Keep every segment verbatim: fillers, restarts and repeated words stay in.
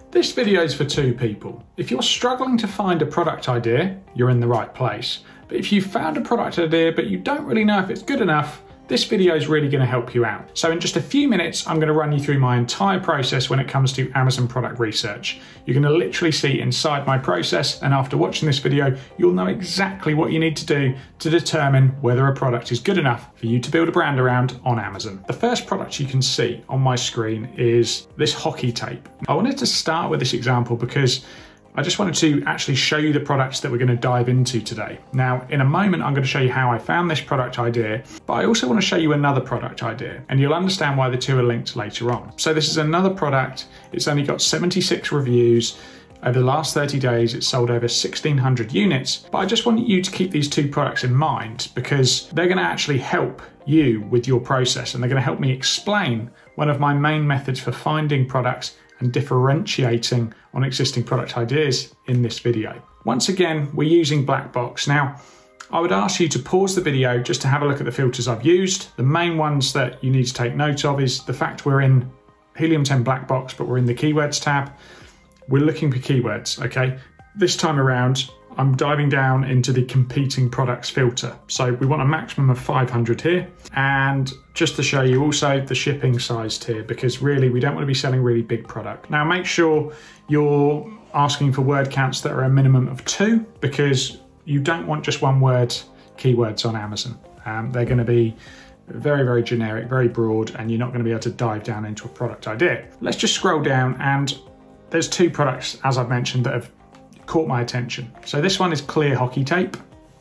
This video is for two people. If you're struggling to find a product idea, you're in the right place. But if you've found a product idea but you don't really know if it's good enough, this video is really going to help you out. So in just a few minutes, I'm going to run you through my entire process when it comes to Amazon product research. You're going to literally see inside my process, and after watching this video, you'll know exactly what you need to do to determine whether a product is good enough for you to build a brand around on Amazon. The first product you can see on my screen is this hockey tape. I wanted to start with this example because I just wanted to actually show you the products that we're going to dive into today. Now, in a moment, I'm going to show you how I found this product idea, but I also want to show you another product idea, and you'll understand why the two are linked later on. So this is another product. It's only got seventy-six reviews. Over the last thirty days, it's sold over sixteen hundred units, but I just want you to keep these two products in mind because they're going to actually help you with your process, and they're going to help me explain one of my main methods for finding products and differentiating on existing product ideas in this video. Once again, we're using black box. Now, I would ask you to pause the video just to have a look at the filters I've used. The main ones that you need to take note of is the fact we're in Helium ten black box, but we're in the keywords tab. We're looking for keywords, okay? This time around, I'm diving down into the competing products filter. So we want a maximum of five hundred here. And just to show you also the shipping size tier, because really we don't want to be selling really big product. Now make sure you're asking for word counts that are a minimum of two, because you don't want just one word keywords on Amazon. Um, they're going to be very, very generic, very broad, and you're not going to be able to dive down into a product idea. Let's just scroll down, and there's two products, as I've mentioned, that have caught my attention. So this one is clear hockey tape.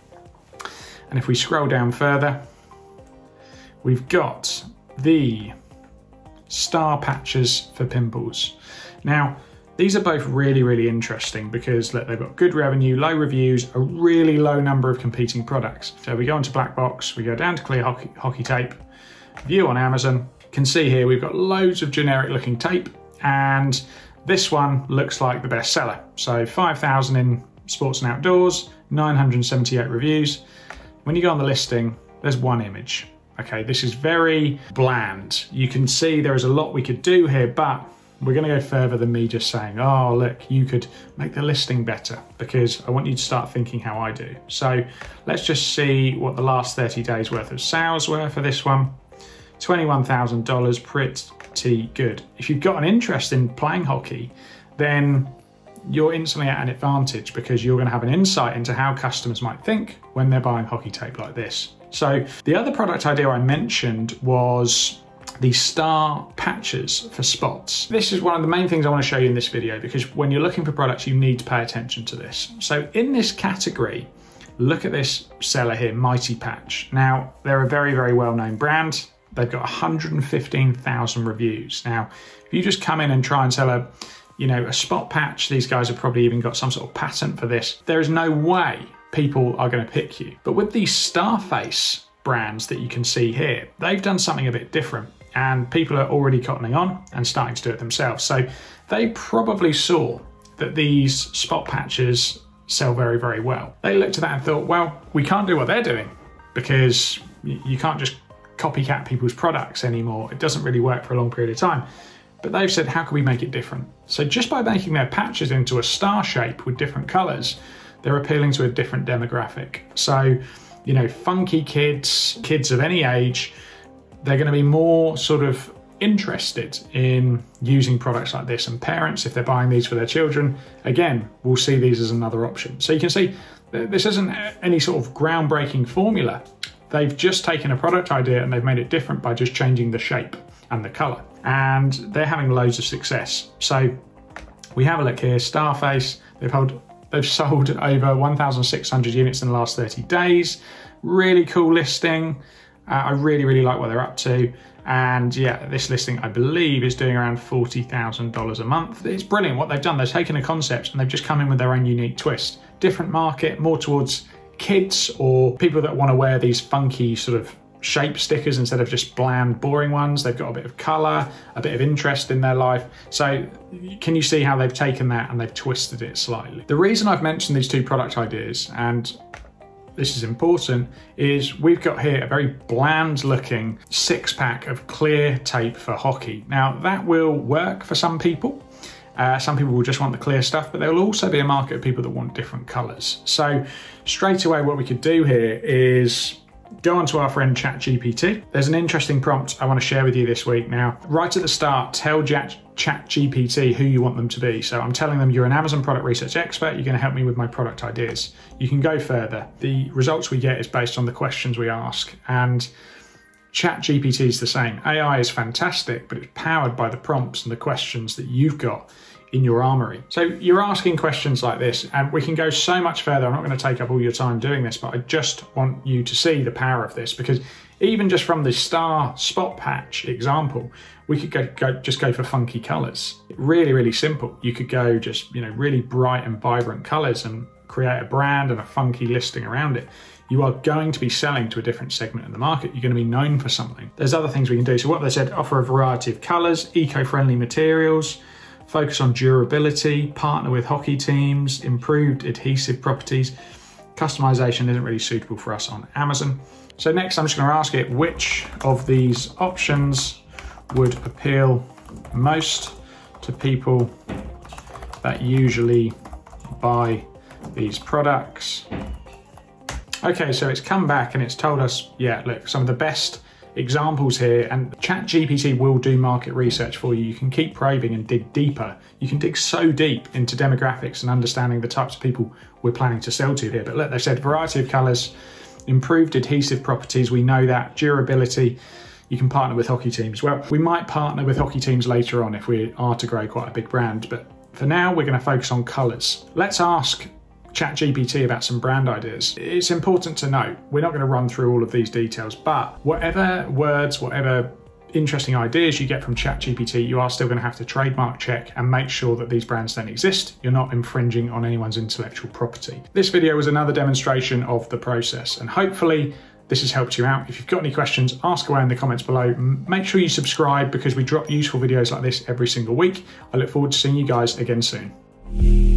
And if we scroll down further, we've got the star patches for pimples. Now, these are both really, really interesting because look, they've got good revenue, low reviews, a really low number of competing products. So we go into black box, we go down to clear hockey, hockey tape, view on Amazon. You can see here we've got loads of generic looking tape, and this one looks like the best seller. So five thousand in sports and outdoors, nine hundred seventy-eight reviews. When you go on the listing, there's one image. Okay, this is very bland. You can see there is a lot we could do here, but we're gonna go further than me just saying, oh, look, you could make the listing better, because I want you to start thinking how I do. So let's just see what the last thirty days worth of sales were for this one. twenty-one thousand dollars, pretty good. If you've got an interest in playing hockey, then you're instantly at an advantage because you're going to have an insight into how customers might think when they're buying hockey tape like this. So the other product idea I mentioned was the star patches for spots. This is one of the main things I want to show you in this video, because when you're looking for products, you need to pay attention to this. So in this category, look at this seller here, Mighty Patch. Now, they're a very, very well-known brand. They've got one hundred fifteen thousand reviews. Now, if you just come in and try and sell a, you know, a spot patch, these guys have probably even got some sort of patent for this. There is no way people are going to pick you. But with these Starface brands that you can see here, they've done something a bit different, and people are already cottoning on and starting to do it themselves. So they probably saw that these spot patches sell very, very well. They looked at that and thought, well, we can't do what they're doing because you can't just copycat people's products anymore. It doesn't really work for a long period of time. But they've said, how can we make it different? So just by making their patches into a star shape with different colors, they're appealing to a different demographic. So, you know, funky kids, kids of any age, they're going to be more sort of interested in using products like this. And parents, if they're buying these for their children, again, will see these as another option. So you can see this isn't any sort of groundbreaking formula. They've just taken a product idea and they've made it different by just changing the shape and the color. And they're having loads of success. So we have a look here, Starface, they've, held, they've sold over one thousand six hundred units in the last thirty days. Really cool listing. Uh, I really, really like what they're up to. And yeah, this listing, I believe, is doing around forty thousand dollars a month. It's brilliant what they've done. They've taken a concept and they've just come in with their own unique twist. Different market, more towards kids or people that want to wear these funky sort of shape stickers instead of just bland, boring ones. They've got a bit of color, a bit of interest in their life. So can you see how they've taken that and they've twisted it slightly? The reason I've mentioned these two product ideas, and this is important, is we've got here a very bland looking six pack of clear tape for hockey. Now that will work for some people. Uh, some people will just want the clear stuff, but there will also be a market of people that want different colours. So straight away, what we could do here is go on to our friend ChatGPT. There's an interesting prompt I want to share with you this week. Now, right at the start, tell ChatGPT who you want them to be. So I'm telling them you're an Amazon product research expert, you're going to help me with my product ideas. You can go further. The results we get is based on the questions we ask, and ChatGPT is the same. A I is fantastic, but it's powered by the prompts and the questions that you've got in your armory. So you're asking questions like this, and we can go so much further. I'm not going to take up all your time doing this, but I just want you to see the power of this, because even just from the star spot patch example, we could go, go just go for funky colors. Really, really simple. You could go just, you know, really bright and vibrant colors and create a brand and a funky listing around it. You are going to be selling to a different segment in the market. You're going to be known for something. There's other things we can do. So what they said, offer a variety of colors, eco-friendly materials, focus on durability, partner with hockey teams, improved adhesive properties. Customization isn't really suitable for us on Amazon. So next I'm just going to ask it which of these options would appeal most to people that usually buy these products. Okay, so it's come back and it's told us, yeah, look, some of the best examples here, and ChatGPT will do market research for you. You can keep probing and dig deeper. You can dig so deep into demographics and understanding the types of people we're planning to sell to here. But look, they said variety of colors, improved adhesive properties. We know that. Durability. You can partner with hockey teams. Well, we might partner with hockey teams later on if we are to grow quite a big brand, but for now we're going to focus on colors. Let's ask ChatGPT about some brand ideas. It's important to note, we're not going to run through all of these details, but whatever words, whatever interesting ideas you get from ChatGPT, you are still going to have to trademark check and make sure that these brands don't exist. You're not infringing on anyone's intellectual property. This video was another demonstration of the process, and hopefully this has helped you out. If you've got any questions, ask away in the comments below. Make sure you subscribe, because we drop useful videos like this every single week. I look forward to seeing you guys again soon.